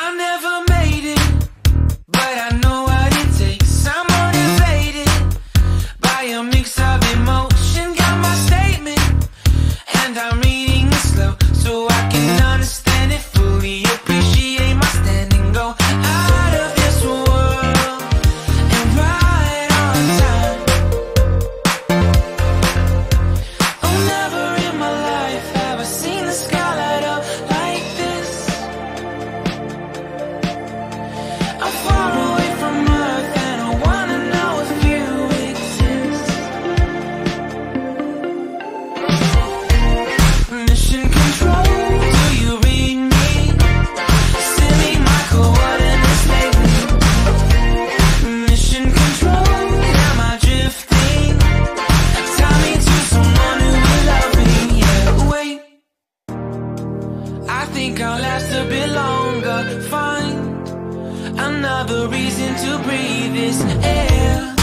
I never made it, but I know what it takes. I'm motivated by a mix of emotion. Got my statement, and I'm reading it slow so I can understand it fully. Appreciate my standing, go out of this world and right on time. Oh, never in my life have I seen the sky light up like this. I'm far away from Earth and I wanna know if you exist. Mission control, do you read me? Send me my coordinates lately. Mission control, am I drifting? Tie me to someone who will love me. Yeah, wait, I think I'll last a bit longer. Find another reason to breathe this air.